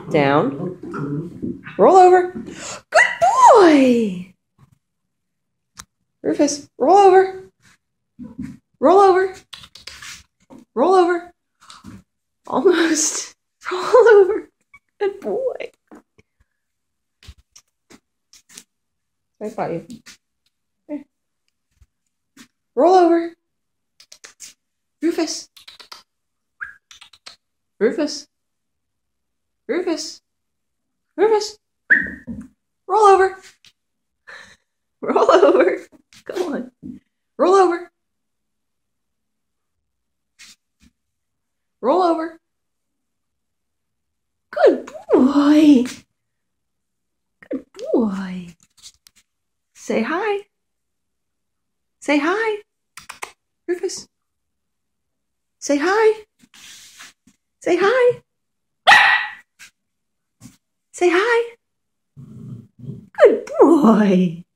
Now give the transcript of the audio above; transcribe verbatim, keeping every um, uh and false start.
Down. Roll over. Good boy. Rufus, roll over. Roll over. Roll over. Almost. Roll over. Good boy. I fought you. Here. Roll over. Rufus. Rufus. Rufus. Rufus. Roll over. Roll over. Go on. Roll over. Roll over. Good boy. Good boy. Say hi. Say hi. Rufus. Say hi. Say hi. Say hi. Good boy.